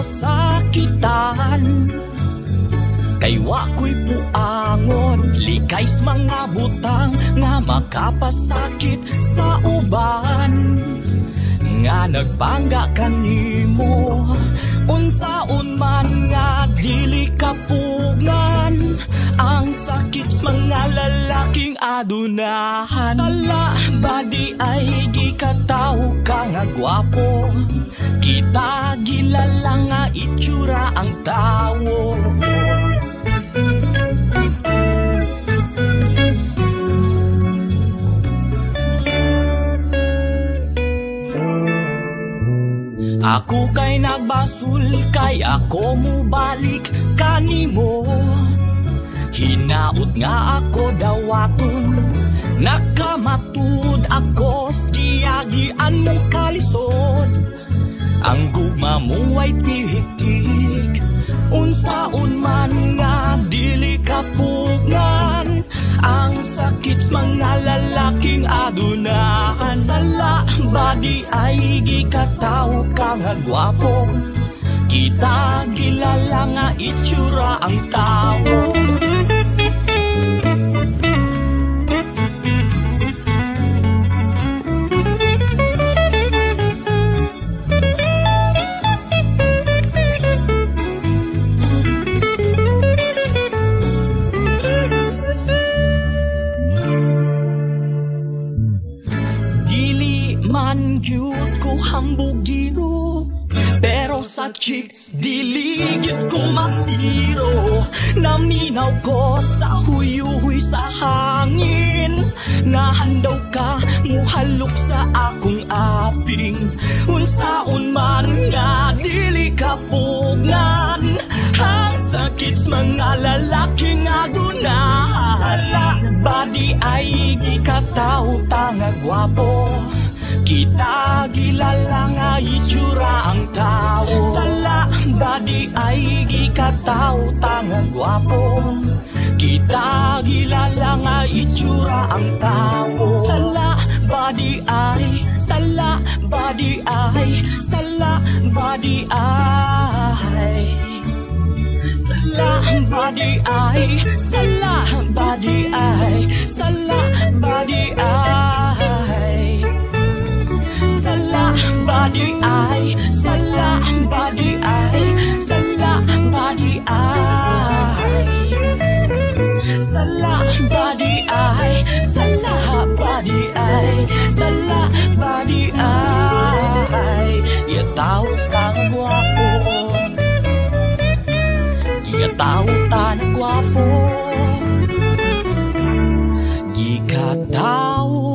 sakitan. Kay wako'y puangon, likays mga butang nga makapasakit sa uban. Nga nagpangga kanimo, unsaon man nga dili kapugngan. Ang sakit mga lalaking adunahan. Sala badi ay gikataw ka nga gwapo, kita gilala nga itsura ang tawo. Ako kay nagbasul, kay ako mubalik kanimo. Hinaut nga ako dawaton, nakamatud ako skiyagian mong kalisod. Ang gugma mo ay tihik-tihik, unsaon man nga dili kapugngan. Ang sakit mga lalaking adunahan. Sala badi ay gikataw ka nga gwapo, kita gilala nga itsura ang tawo. Man gyud ko hambugiro, pero sa chicks diligid ko masiro. Naminaw ko sa huyuhuy sa hangin, nahandaw ka muhalok sa akong aping. Unsaon man nga dili kapugngan, ang sakit mga lalaking adunahan. Sala badi ay gikataw nga gwapo, kita gilala nga itsura ang tao. Sala badi ay gikataw nga gwapo, kita gilala nga itsura ang tao. Sala badi ay, sala badi ay, sala badi ay, sala badi ay, sala badi ay, sala badi ay, sala badi ay, sala badi ay, sala badi ay, sala badi ay, sala badi ay, sala badi ay. Yataw kang gwapo, gikataw tan gwapo, gikataw